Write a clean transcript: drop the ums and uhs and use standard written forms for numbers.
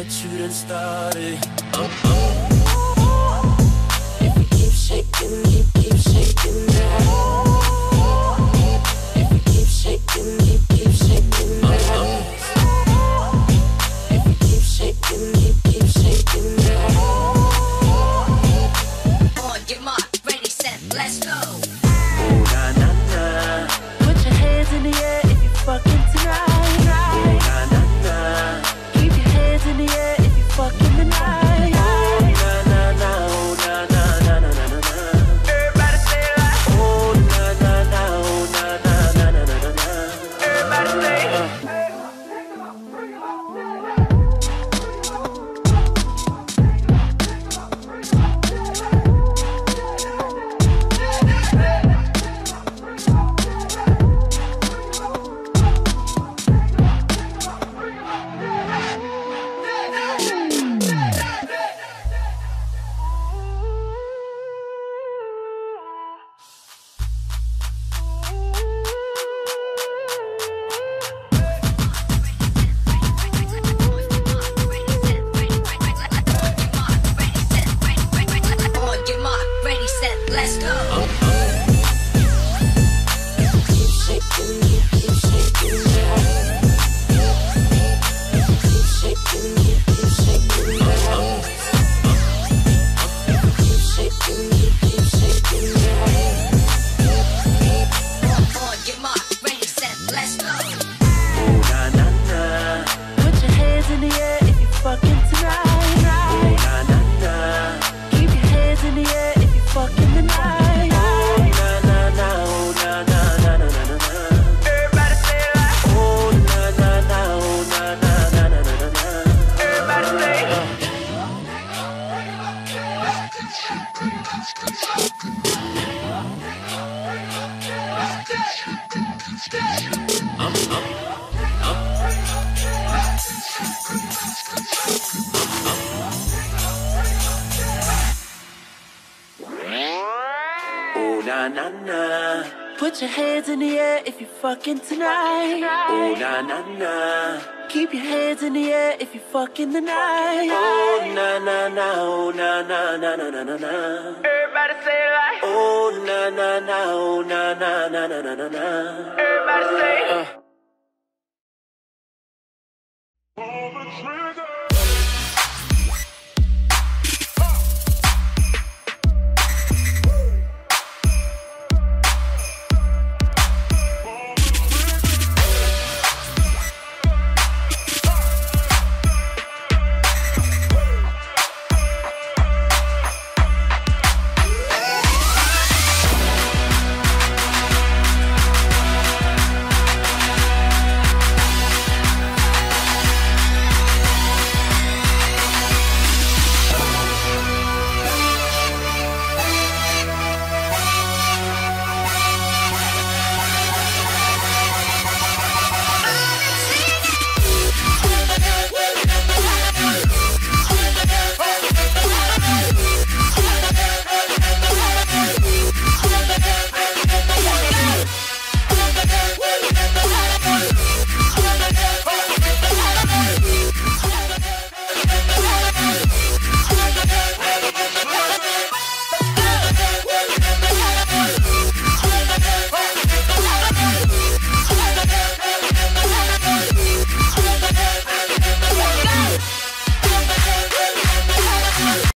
what you done started. If you keep shaking, you keep shaking that. If you keep shaking, you keep shaking that. If you keep shaking, you keep shaking that. On, get my ready, set, let's go. Oh na na na, Put your hands in the air if you're fucking tonight. oh na na na, Keep your hands in the air if you're fucking tonight. oh na na na, oh na na na na na na. Everybody say it like, Oh na na na, oh na na na na na na. everybody say it. On, get my ready, set, let's go. Keep shaking, you keep shaking that. Keep shaking, you keep shaking that. Keep shaking, you keep shaking that. On, get my ready, set, let's go. Oh na na na, Put your hands in the air if you're fucking tonight. oh na na na, Keep your hands in the air if you're fucking tonight. oh na na na, oh na na na na na na. Everybody say it like, Oh na na na, oh na na na na na na. everybody say it. Oh na na na, Put your hands in the air if you're fucking tonight. oh na na na, Keep your hands in the air if you're fucking tonight. oh na na na, oh na na na na na na na. Everybody say it like, Oh na na na, oh na na na na na na na. everybody say it. Pull the trigger.